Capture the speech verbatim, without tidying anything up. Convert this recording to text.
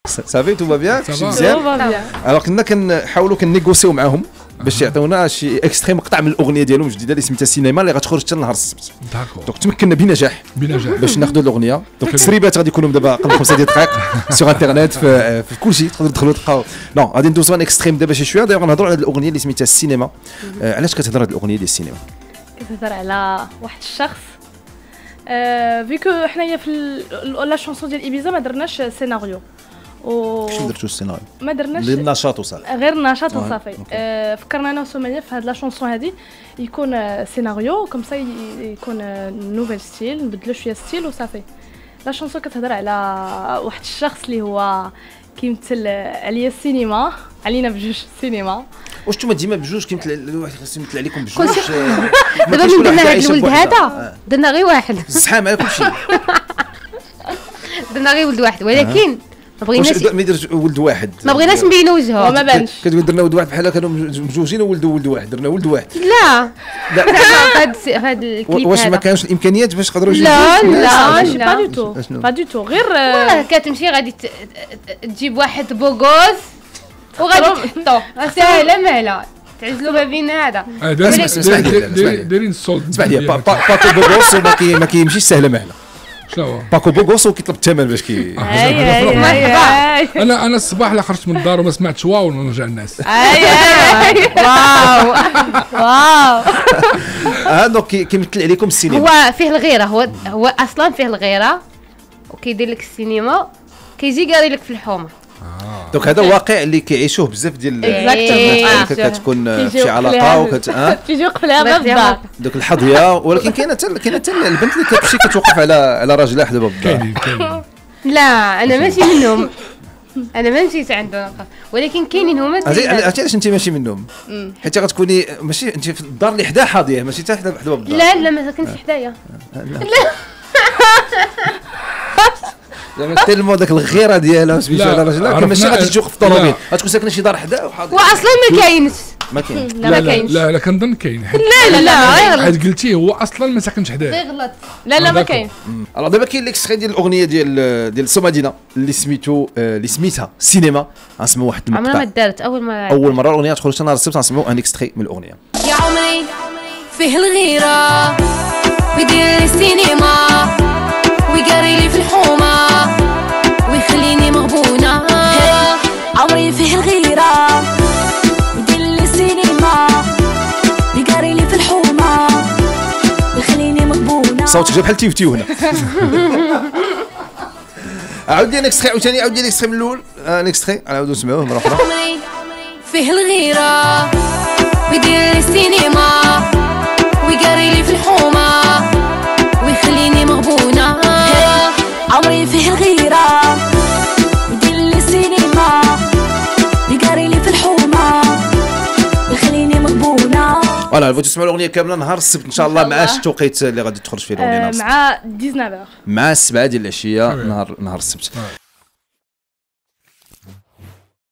صافي تو بيان مزيان. الوغ كنا كنحاولوا كنيغوسيو معاهم باش يعطيونا شي اكستري مقطع من الاغنيه ديالهم الجديده اللي سميتها سينما اللي غتخرج حتى نهار السبت. دونك تمكنا بنجاح بنجاح باش ناخذوا الاغنيه. دونك التسريبات غادي يكونوا دابا قبل خمسه ديال الدقائق سور انترنت في, في كل شيء تقدروا تدخلوا تلقاو. نو غادي ندوزو ان اكستريم دابا شي شويه. دابا غنهضروا على الاغنيه اللي سميتها السينما. آه علاش كتهضر هذه الاغنيه ديال السينما؟ كتهضر على واحد الشخص آه فيكو حنايا في لا شونسون ديال ايبيزا ما درناش سيناريو و كيفاش درتو السيناريو؟ ما درناش غير نشاط وصافي غير نشاط وصافي. آه فكرنا انا وسميه في هاد لا شونسون هادي يكون آه سيناريو كوم سا يكون آه نوفيل ستيل نبدلو شويه ستيل وصافي. لا شونسون كتهضر على واحد الشخص اللي هو كيمثل عليا السينما علينا بجوج السينما. واش نتوما ديما بجوج كيمثل الواحد خاص يمثل عليكم بجوج؟ دابا من درنا هاد الولد هذا درنا غير واحد الزحام على كلشي درنا غير ولد واحد ولكن ما بغيناش ما يدير ولد واحد ما بغيناش نبينو وجهه وما بانش. كتقول درنا ولد واحد بحال كانوا مجوجين وولدوا ولد واحد درنا ولد واحد. لا لا هاد هاد الكليب واش ما كانش الامكانيات باش نقدروا لا لا ماشي با دو تو با دو تو غير والله كتمشي غادي تجيب واحد بوغوز وغادي تحطو ساهله مهله تعزلوا ما بين هذا. دايرين الصوت اسمع لي باكو بوغوس ما كيمشيش سهله مهله. شنو باكو بوغوس كيطلب الثمن باش كي انا انا الصباح لا خرجت من الدار وما سمعتش واو ونرجع الناس. واو واو اه دونك كيمثل عليكم السينما. هو فيه الغيره هو هو اصلا فيه الغيره وكيدير لك السينما كيجي قاري لك في الحومه. دونك هذا واقع اللي كيعيشوه بزاف ديال كتكون في شي علاقه وكت كيجي يوقف لها باب الدار دوك الحظيه. ولكن كاينه حتى كاينه حتى البنت اللي كتمشي كتوقف على على راجلها حدا باب الدار. لا انا ماشي منهم انا ما مشيت عندهم ولكن كاينين هما. عرفتي علاش انت ماشي منهم؟ حيت غتكوني ماشي انت في الدار اللي حدا حاضيه ماشي حتى حدا باب الدار. لا لا ما ساكنش حدايا. لا زعما تيلمو داك الغيره ديالها سميتو على راجلها ماشي غادي توقف في الطوموبيل غتكون ساكنه شي دار حدا وحاضر. واصلا ما كاينش ما كاين لا ما كاينش. لا لا كنظن كاين. لا لا لا حيت قلتي هو اصلا ما ساكنش حداه. غلط. لا لا ما كاين. الوغ دابا كاين ليكستري ديال الاغنيه ديال ديال سومادينا اللي سميتو اللي سميتها سينما. غنسمعوا واحد المقطع. عمرها ما دارت اول مره اول مره الاغنيه تخرج حتى نهار السبت غنسمعوا ان اكستري من الاغنيه. يا عمري فيه الغيره ويدير السينما ويقري لي في الحومه ويخليني مغبونة. عمري فيه الغيرة ويدير لي السينما يقاري لي في الحومة ويخليني مغبونة. صوتك جا بحال تيفتيو هنا. عاود لي اكستري عاوتاني عاود لي الاكستري من الاول. ان اكستري نعاودو نسمعوه مره اخرى. عمري فيه الغيرة ويدير لي السينما ويقاري لي في الحومة ويخليني مغبونة. عمري فيه الغيرة يدير لي السينما يقاري لي في الحومة ويخليني مغبونة. فوالا بغيتو تسمعوا الاغنيه كامله نهار السبت ان شاء الله مع التوقيت اللي غادي تخرج فيه الاغنيه. مع تسعطاش مع السبعه ديال العشيه نهار نهار السبت.